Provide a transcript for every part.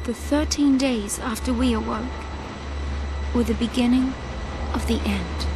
The 13 days after we awoke were the beginning of the end.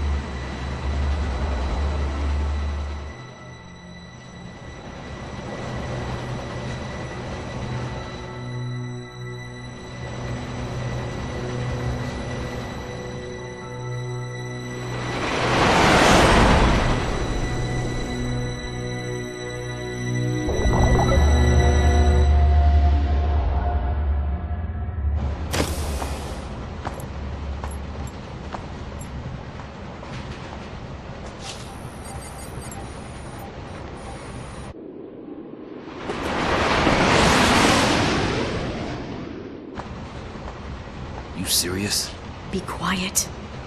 You serious? Be quiet.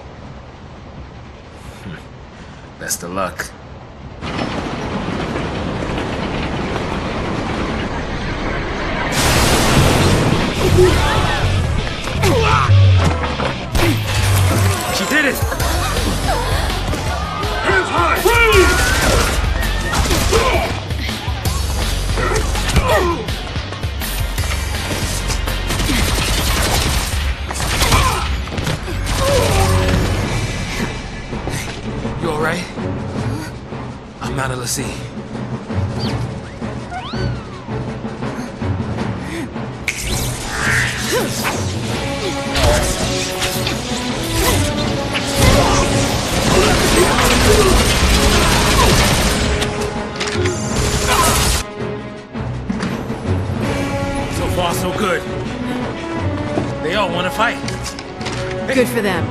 Best of luck. She did it! Hands high! Freeze! You alright? I'm out of the sea. So far, so good. They all want to fight. Good for them.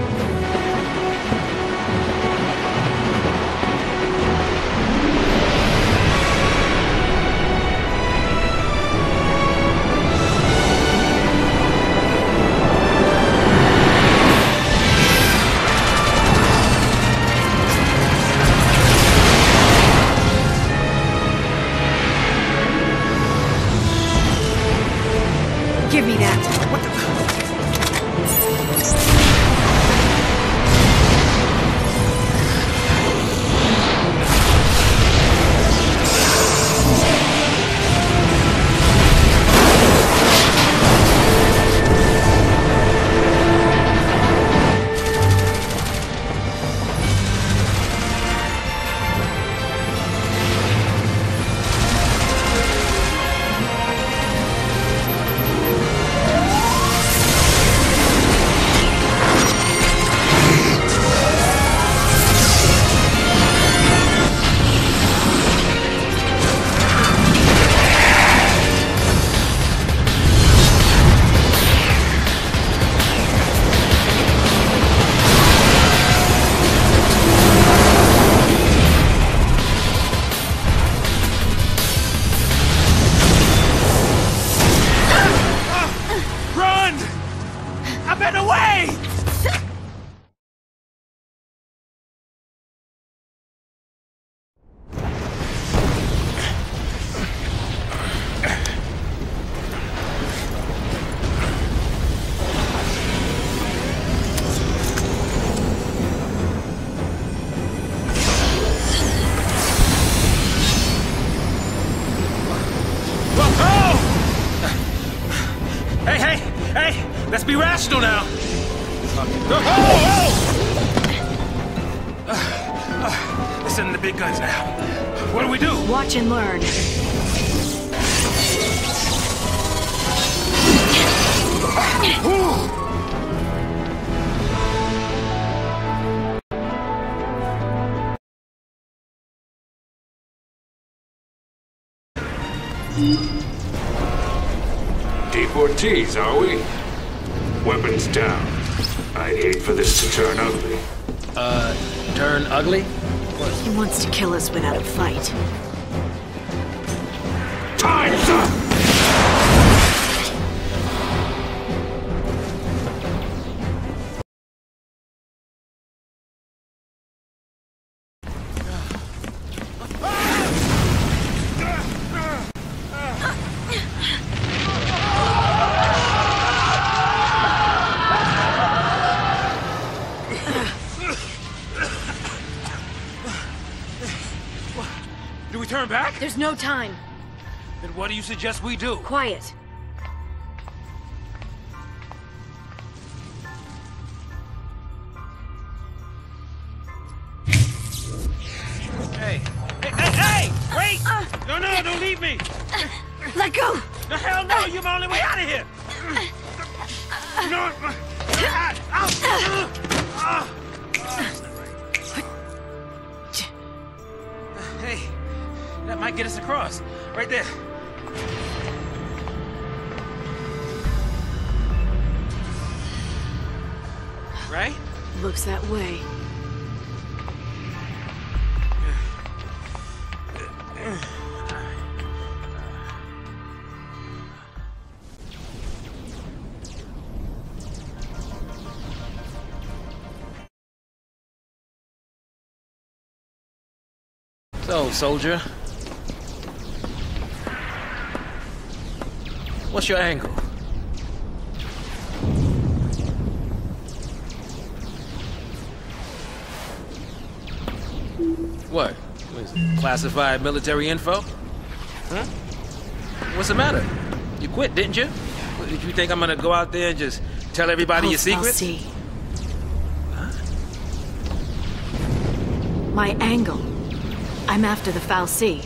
Give me that. What the? Let's be rational now. They're sending the big guns now. What do we do? Watch and learn. Deportees, are we? Weapons down. I'd hate for this to turn ugly. Turn ugly? He wants to kill us without a fight. Time's up! Do we turn back? There's no time. Then what do you suggest we do? Quiet. No, don't leave me! Let go! The hell no! You're my only way out of here! No! Hey, that might get us across. Right there. Right? Looks that way. So, soldier. What's your angle? What? What is it? Classified military info? Huh? What's the matter? You quit, didn't you? What, did you think I'm gonna go out there and just tell everybody your secrets? Huh? My angle. I'm after the Foul Sea.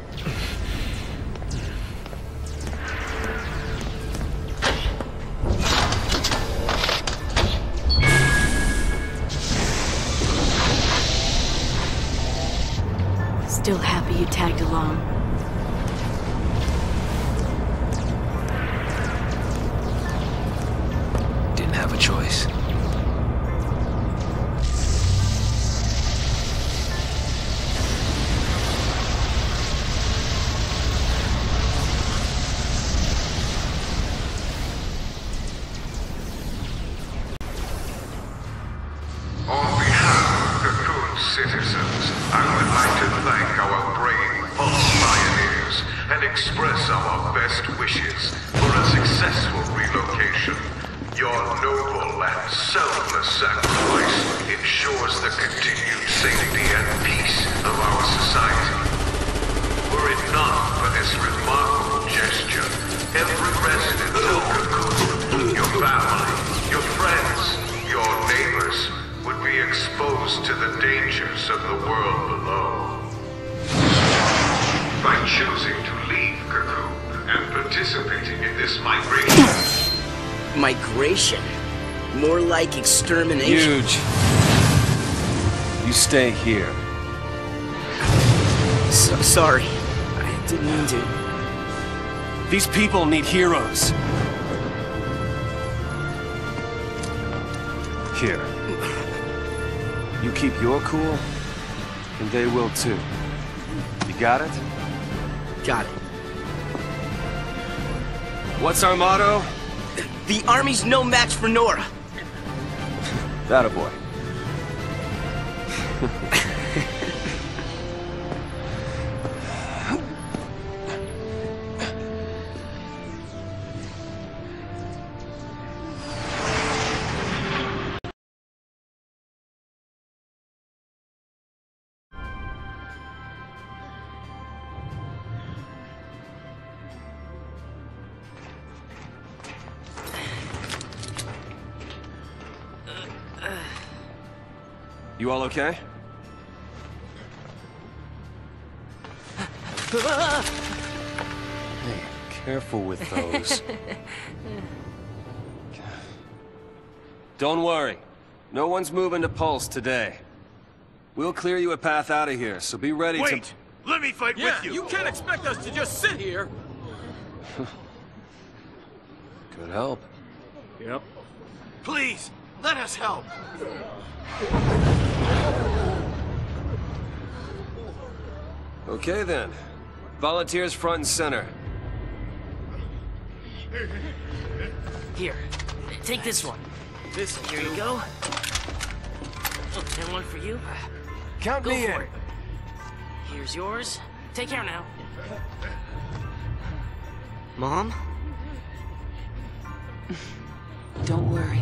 Still happy you tagged along. Didn't have a choice. On behalf of the good citizens, I would like to thank our brave pulse pioneers and express our best wishes for a successful relocation. Your noble and selfless sacrifice ensures the continued safety and peace of our society. Were it not for this remarkable gesture, every resident of Cocoon, your family, your friends, your neighbors, would be exposed to the dangers of the world below. By choosing to leave Cocoon and participating in this migration... Migration? More like extermination. Huge. You stay here. Sorry. I didn't mean to. These people need heroes. Here. You keep your cool, and they will too. You got it? Got it. What's our motto? The Army's no match for Nora. That a boy. You all okay? Hey, careful with those. Don't worry. No one's moving to Pulse today. We'll clear you a path out of here, so be ready to... Wait! Let me fight with you! You can't expect us to just sit here! Could help. Yep. Please, let us help! Okay then. Volunteers front and center. Here, take this one. Here you go. And one for you. Count Go me for in. it. Here's yours. Take care now. Mom? Don't worry.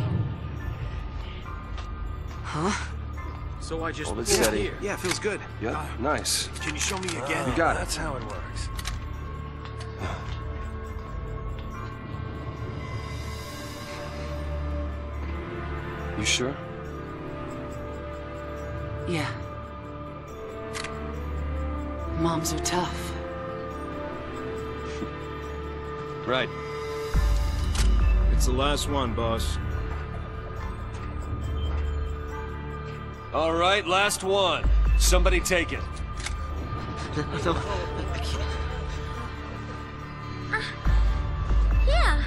Huh? So I just Hold it steady. here. Yeah, feels good. Yep, nice. Can you show me again? You got it. That's how it works. You sure? Yeah. Moms are tough. Right. It's the last one, boss. All right, last one. Somebody take it. No, I can't. Yeah.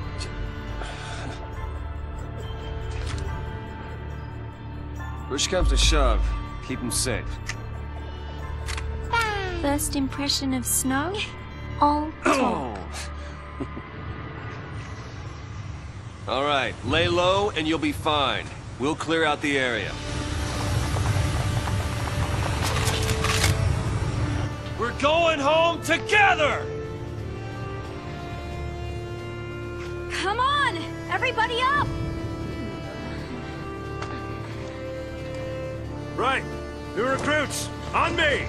Push comes to shove. Keep him safe. First impression of snow? All talk. All right, lay low and you'll be fine. We'll clear out the area. We're going home together! Come on! Everybody up! Right. New recruits, on me!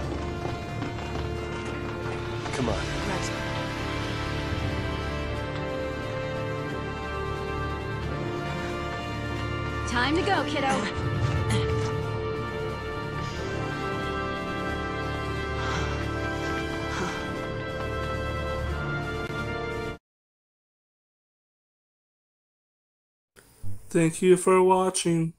Come on. Time to go, kiddo. Thank you for watching.